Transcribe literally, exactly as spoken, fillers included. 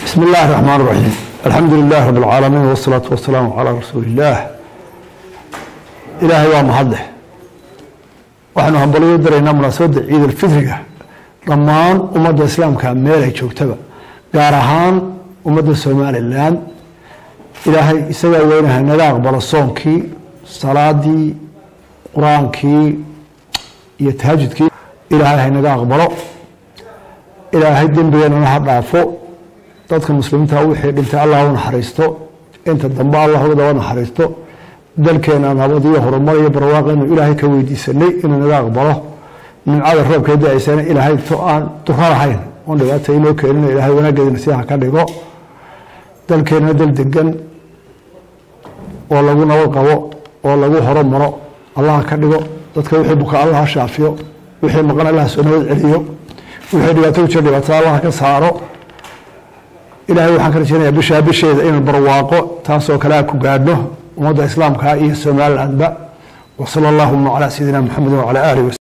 بسم الله الرحمن الرحيم. الحمد لله رب العالمين والصلاة والسلام على رسول الله. إلهي ومحضه وحن هنبلو درينا مناسبة عيد الفطر ضمان أمة الإسلام كان ميلي شوكتبه قارهان أمة الصومال الآن إلهي يسوي وينها نداق بالصومكي صلاتي قرآنكي يتهجدكي إلهي نداق بلو إلهي الدين بينا نحط عفو dadka muslimiinta wixii dhintay Allah uu naxariisto inta dambe Allah uu dawa naxariisto dalkeena nabad iyo horumar iyo barwaaqo inuu Ilaahay ka weydiisanay inuu naga aqbalo nimcada roobkeeda ay sanay Ilaahay to aan turarahayn oo dhibaato inoo keenin Ilaahay wanaaggeena si ha ka dhigo dalkeena dal degan oo lagu nabad qabo oo lagu horumaro Allah ka dhigo dadka wixii buka Allah shaafiyo wixii maqan Allah soo nabad celiyo wixii dhibaato u dhibaato Allah ka saaro إلهي وحنا كرجينا بشا بشا إن البرواقو تاسو كلا كقادنه ومدى إسلام كائي السماء الأنباء وصلى اللهم على سيدنا محمد وعلى آله وسلم.